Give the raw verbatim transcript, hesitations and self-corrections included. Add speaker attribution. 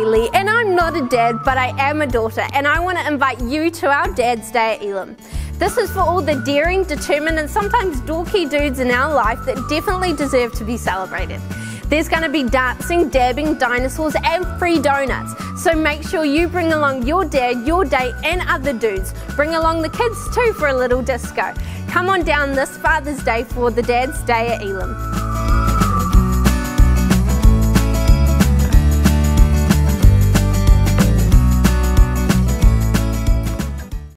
Speaker 1: Bailey, and I'm not a dad, but I am a daughter, and I want to invite you to our Dad's Day at Elim. This is for all the daring, determined, and sometimes dorky dudes in our life that definitely deserve to be celebrated. There's going to be dancing, dabbing, dinosaurs, and free donuts. So make sure you bring along your dad, your date, and other dudes. Bring along the kids too for a little disco. Come on down this Father's Day for the Dad's Day at Elim.